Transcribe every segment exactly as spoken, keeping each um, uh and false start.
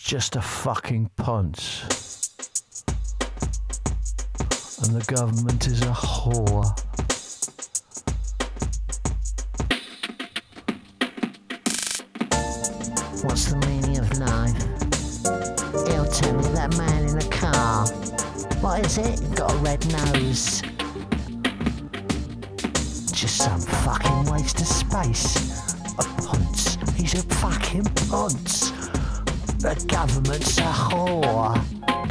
just a fucking ponce. And the government is a whore. What's the meaning of life? He'll tell me that man in the car. What is it? Got a red nose. Just some fucking waste of space. A ponce. He's a fucking ponce. The government's a whore.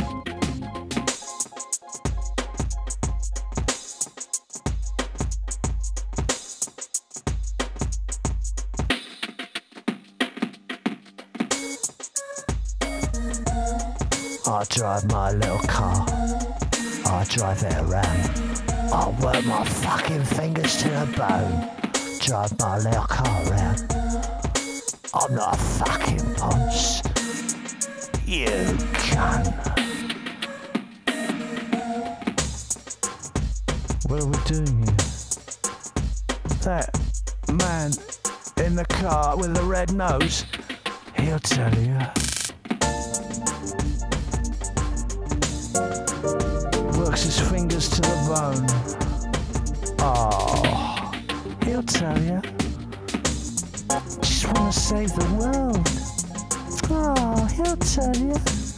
I drive my little car, I drive it around, I work my fucking fingers to the bone, drive my little car around. I'm not a fucking ponce, you cunt. What are we doing here? That man in the car with the red nose, he'll tell you. Works his fingers to the bone. Oh, he'll tell you. Just want to save the world. Oh, he'll tell you.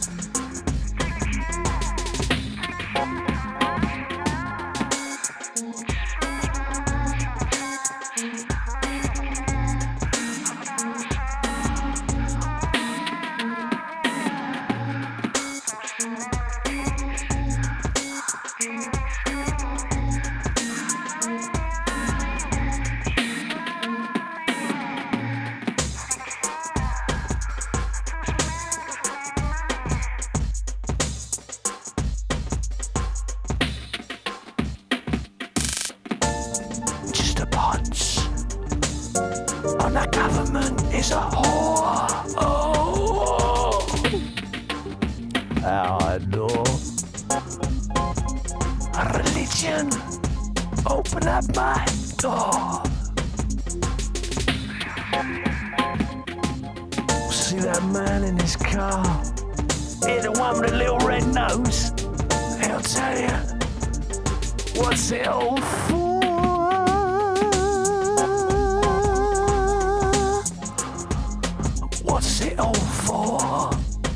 And the government is a whore. Oh, our law, a religion, open up my door. See that man in his car? Hear the one with the little red nose? He'll tell you. What's it all for? What's it all for?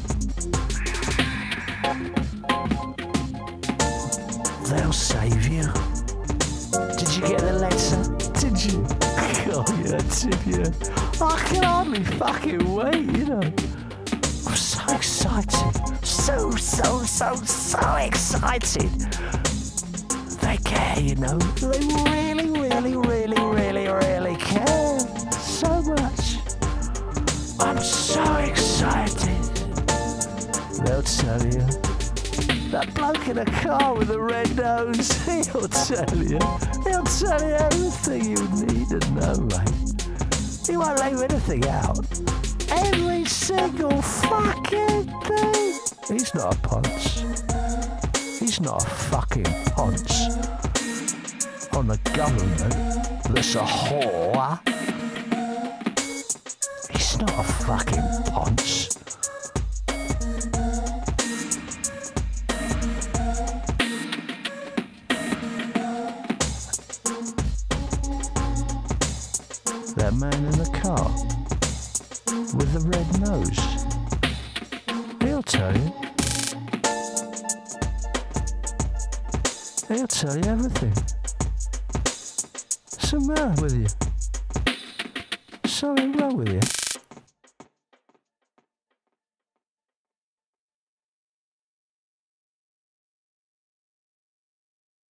They'll save you. Did you get the letter? Did you? Oh yeah, did you? I can hardly fucking wait, you know. I'm so excited. So, so, so, so excited. They care, you know. They really, really, really, really, really care. So much. I'm so excited. They'll tell you. That bloke in a car with a red nose, he'll tell you. He'll tell you everything you need to know, mate. He won't leave anything out. Every single fucking thing. He's not a ponce. He's not a fucking ponce. On the government that's a whore. He's not a fucking ponce. That man in the car with the red nose, he'll tell you. He'll tell you everything. What's the matter with you? Something wrong with you?